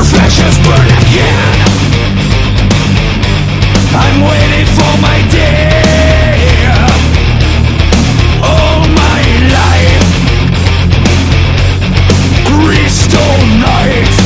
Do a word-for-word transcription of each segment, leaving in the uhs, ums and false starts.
flashes burn again. I'm waiting for my day. All my life, crystal nights.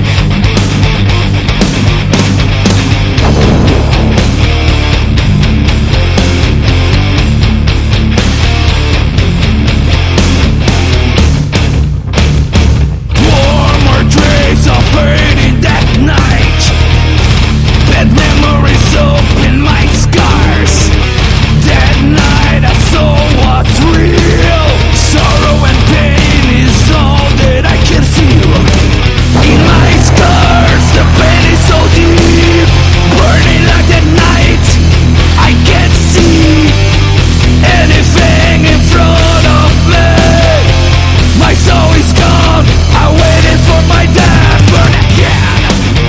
Warmer trace of pain in that night. Bad memories open my scars. That night I saw what's real. Sorrow and pain is all that I can feel. In my scars the pain is so deep, burning like the night. I can't see anything in front of me. My soul is gone, I'm waiting for my death burn again.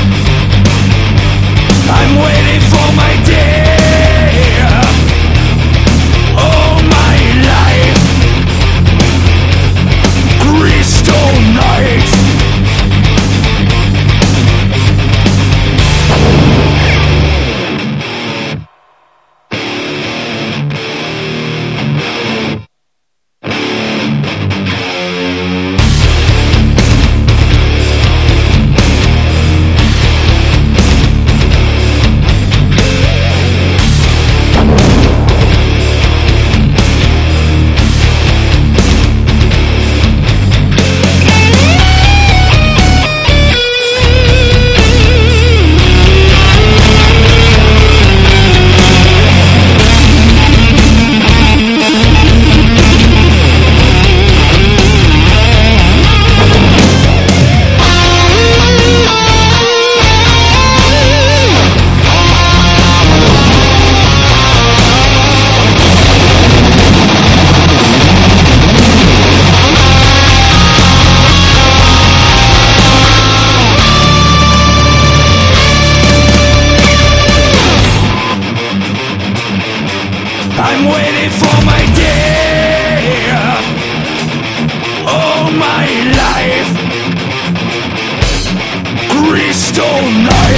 I'm waiting for my day. All my life, crystal nights. I'm waiting for my day. All my life, crystal night.